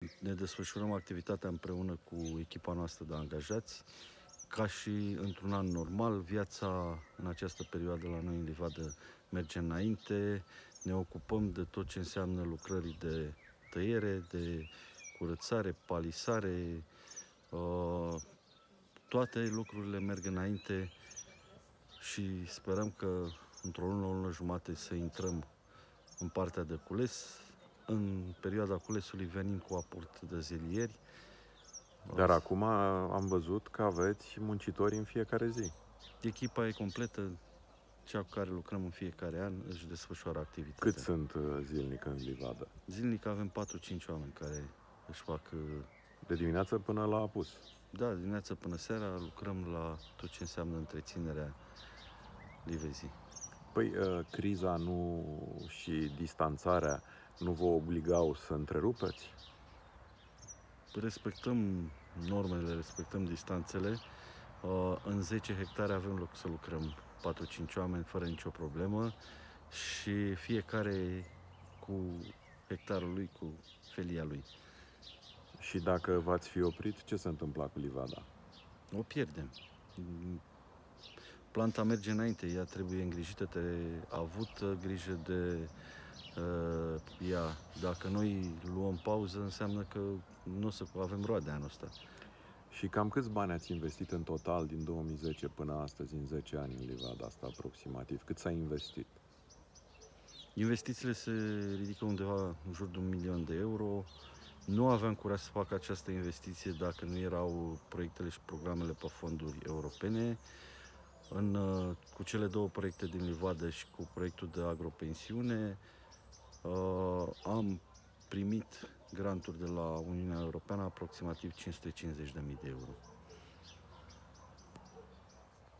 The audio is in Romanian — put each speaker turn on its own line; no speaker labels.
ne desfășurăm activitatea împreună cu echipa noastră de angajați. Ca și într-un an normal, viața în această perioadă la noi în livadă merge înainte. Ne ocupăm de tot ce înseamnă lucrări de tăiere, de curățare, palisare. Toate lucrurile merg înainte și sperăm că într-o lună, o lună jumate să intrăm în partea de cules. În perioada culesului venim cu aport de zelieri.
Dar acum am văzut că aveți muncitori în fiecare zi.
Echipa e completă, cea cu care lucrăm în fiecare an își desfășoară activitatea.
Cât sunt zilnic în livadă?
Zilnic avem 4-5 oameni care își fac...
De dimineață până la apus?
Da, dimineața până seara lucrăm la tot ce înseamnă întreținerea livezii.
Păi, criza nu și distanțarea nu vă obligau să întrerupeți?
Respectăm normele, respectăm distanțele. În 10 hectare avem loc să lucrăm 4-5 oameni fără nicio problemă și fiecare cu hectarul lui, cu felia lui.
Și dacă v-ați fi oprit, ce se întâmpla cu livada?
O pierdem. Planta merge înainte, ea trebuie îngrijită, trebuie avut grijă de ea. Dacă noi luăm pauză, înseamnă că nu o să avem roade anul ăsta.
Și cam câți bani ați investit în total din 2010 până astăzi, în 10 ani, în livada asta aproximativ? Cât s-a investit?
Investițiile se ridică undeva în jur de 1 milion de euro. Nu aveam curaj să fac această investiție dacă nu erau proiectele și programele pe fonduri europene. Cu cele două proiecte din livadă și cu proiectul de agropensiune am primit granturi de la Uniunea Europeană aproximativ 550.000 de euro.